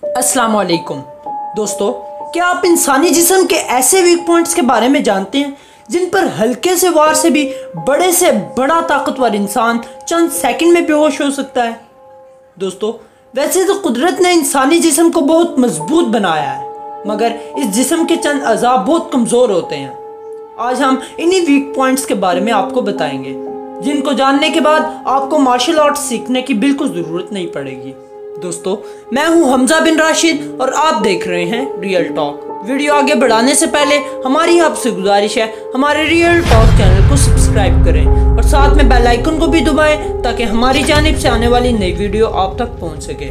अस्सलाम वालेकुम दोस्तों, क्या आप इंसानी जिस्म के ऐसे वीक पॉइंट्स के बारे में जानते हैं जिन पर हल्के से वार से भी बड़े से बड़ा ताकतवर इंसान चंद सेकंड में बेहोश हो सकता है। दोस्तों, वैसे तो कुदरत ने इंसानी जिस्म को बहुत मजबूत बनाया है, मगर इस जिस्म के चंद अज़ा बहुत कमज़ोर होते हैं। आज हम इन्हीं वीक पॉइंट्स के बारे में आपको बताएंगे, जिनको जानने के बाद आपको मार्शल आर्ट सीखने की बिल्कुल ज़रूरत नहीं पड़ेगी। दोस्तों, मैं हूं हमजा बिन राशिद और आप देख रहे हैं रियल टॉक। वीडियो आगे बढ़ाने से पहले हमारी आपसे गुजारिश है, हमारे रियल टॉक चैनल को सब्सक्राइब करें और साथ में बेल आइकन को भी दबाएं ताकि हमारी जानिब से आने वाली नई वीडियो आप तक पहुंच सके।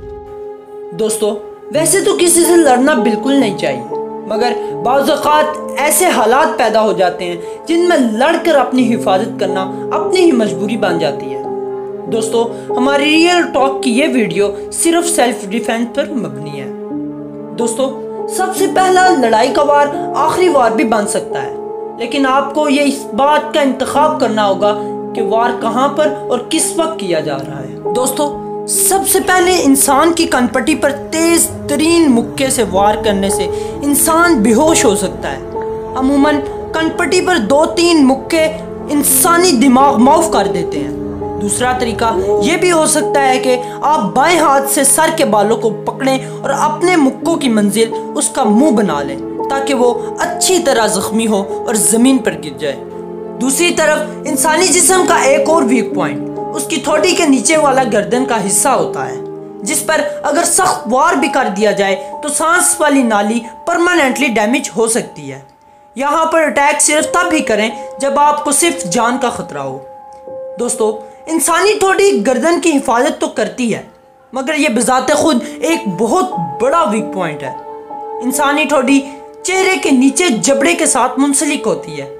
दोस्तों, वैसे तो किसी से लड़ना बिल्कुल नहीं चाहिए, मगर बाज़ औक़ात ऐसे हालात पैदा हो जाते हैं जिनमें लड़कर अपनी हिफाजत करना अपनी ही मजबूरी बन जाती है। दोस्तों, हमारी रियल टॉक की ये वीडियो सिर्फ सेल्फ डिफेंस पर मबनी है। दोस्तों, सबसे पहला लड़ाई का वार आखिरी वार भी बन सकता है, लेकिन आपको ये इस बात का इंतखाब करना होगा कि वार कहाँ पर और किस वक्त किया जा रहा है। दोस्तों, सबसे पहले इंसान की कनपट्टी पर तेज तरीन मुक्के से वार करने से इंसान बेहोश हो सकता है। अमूमन कनपट्टी पर 2-3 मुक्के इंसानी दिमाग माफ कर देते हैं। दूसरा तरीका ये भी हो सकता है कि आप बाएं हाथ से सर के बालों को पकड़ें और अपने मुक्कों की मंजिल उसका मुंह बना लें ताकि वो अच्छी तरह जख्मी हो और जमीन पर गिर जाए। दूसरी तरफ इंसानी जिस्म का एक और वीक पॉइंट उसकी थोड़ी के नीचे वाला गर्दन का हिस्सा होता है, जिस पर अगर सख्त वार भी कर दिया जाए तो सांस वाली नाली परमानेंटली डैमेज हो सकती है। यहाँ पर अटैक सिर्फ तब ही करें जब आपको सिर्फ जान का खतरा हो। दोस्तों, इंसानी ठोड़ी गर्दन की हिफाजत तो करती है, मगर यह बजाते खुद एक बहुत बड़ा वीक पॉइंट है। इंसानी ठोड़ी चेहरे के नीचे जबड़े के साथ मुंसलिक होती है,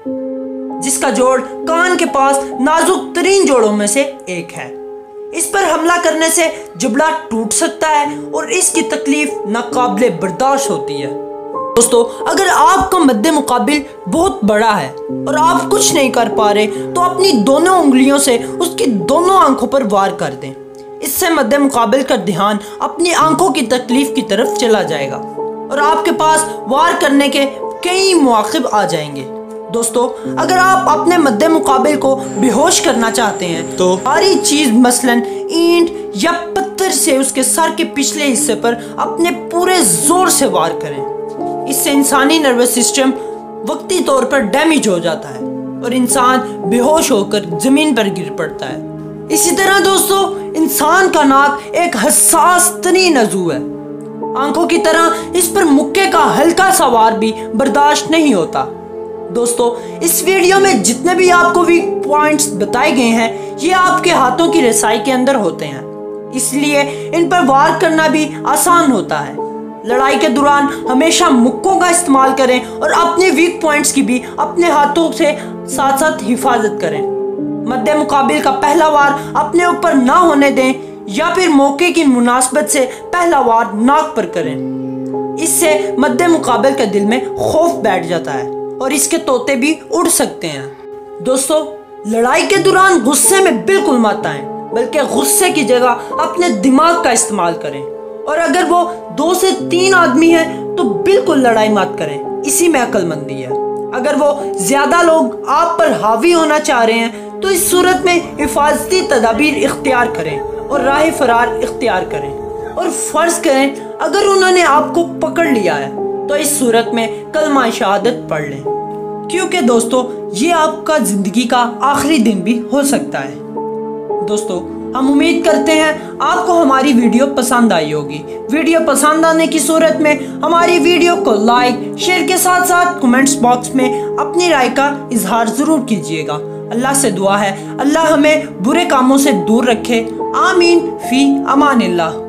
जिसका जोड़ कान के पास नाजुक तरीन जोड़ों में से एक है। इस पर हमला करने से जबड़ा टूट सकता है और इसकी तकलीफ नाकाबिले बर्दाश्त होती है। दोस्तों, अगर आपका मद्दे मुकाबिल बहुत बड़ा है और आप कुछ नहीं कर पा रहे तो अपनी दोनों उंगलियों से उसकी दोनों आंखों पर वार कर दें। इससे मद्दे मुकाबिल का ध्यान अपनी आंखों की तकलीफ की तरफ चला जाएगा और आपके पास वार करने के कई मौक़िब आ जाएंगे। दोस्तों, अगर आप अपने मद्दे मुकाबिल को बेहोश करना चाहते हैं तो भारी चीज मसलन ईंट या पत्थर से उसके सर के पिछले हिस्से पर अपने पूरे जोर से वार करें। इससे इंसानी नर्वस सिस्टम वक्ती तौर पर डैमेज हो जाता है और इंसान बेहोश होकर जमीन पर गिर पड़ता है। इसी तरह दोस्तों, इंसान का नाक एक हसास तरीन अज़ू है। आंखों की तरह इस पर मुक्के का हल्का सा वार भी बर्दाश्त नहीं होता। दोस्तों, इस वीडियो में जितने भी आपको वीक पॉइंट्स बताए गए हैं, ये आपके हाथों की रसाई के अंदर होते हैं, इसलिए इन पर वार करना भी आसान होता है। लड़ाई के दौरान हमेशा मुक्कों का इस्तेमाल करें और अपने वीक पॉइंट्स की भी अपने हाथों से साथ साथ हिफाजत करें। मद्दे मुकाबिल का पहला वार अपने ऊपर ना होने दें या फिर मौके की मुनासबत से पहला वार नाक पर करें। इससे मद्दे मुकाबिल के दिल में खौफ बैठ जाता है और इसके तोते भी उड़ सकते हैं। दोस्तों, लड़ाई के दौरान गुस्से में बिल्कुल मत आएं, बल्कि गुस्से की जगह अपने दिमाग का इस्तेमाल करें। और अगर वो 2 से 3 आदमी हैं तो बिल्कुल लड़ाई मत करें, इसी में अक्लमंदी है। अगर वो ज्यादा लोग आप पर हावी होना चाह रहे हैं तो इस सूरत में हिफाजती तदाबीर इख्तियार करें और राह फरार इख्तियार करें। और फर्ज करें अगर उन्होंने आपको पकड़ लिया है तो इस सूरत में कलमा शहादत पढ़ लें, क्योंकि दोस्तों ये आपका जिंदगी का आखिरी दिन भी हो सकता है। दोस्तों, हम उम्मीद करते हैं आपको हमारी वीडियो पसंद आई होगी। वीडियो पसंद आने की सूरत में हमारी वीडियो को लाइक शेयर के साथ साथ कमेंट्स बॉक्स में अपनी राय का इजहार जरूर कीजिएगा। अल्लाह से दुआ है, अल्लाह हमें बुरे कामों से दूर रखे। आमीन फी अमानिल्लाह।